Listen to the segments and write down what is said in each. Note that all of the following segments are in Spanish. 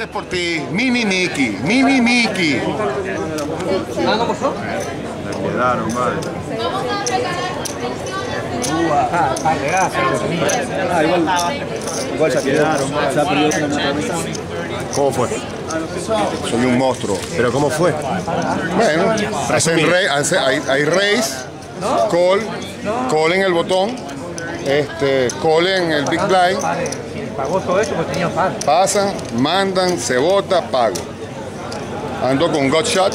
es por ti. Mini Mickey, Mini Mickey. Me quedaron, vale. Igual se quedaron, se ha perdido una mesa. ¿Cómo fue? Soy un monstruo. ¿Pero cómo fue? Bueno, hay race, call en el botón, call en el big blind. Pagó todo eso porque tenía fan. Pasan, mandan, se vota, pago. Ando con gut shot.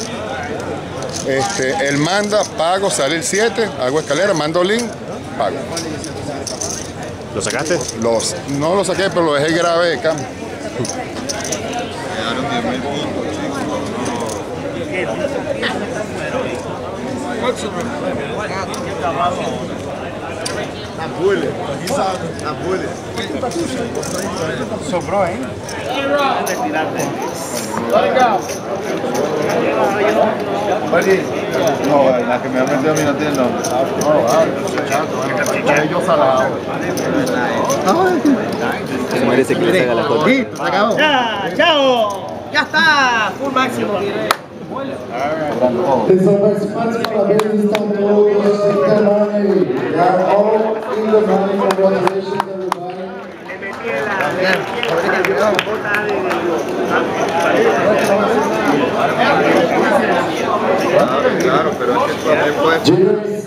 Él manda, pago, sale el 7, hago escalera, mando link, pago. ¿Lo sacaste? No lo saqué, pero lo dejé grave de cambio. Quedaron 10.000 puntos, Sobró, ¿eh? No, la que me ha metido a mí no tiene nombre. Ellos salados. Se merece que le haga la foto. Sí, se acabó. ¡Ya! ¡Chao! ¡Ya está! Full máximo. The self-expansion abilities don't know the money. They are all in the money congratulations everybody. Claro, pero es que también puede...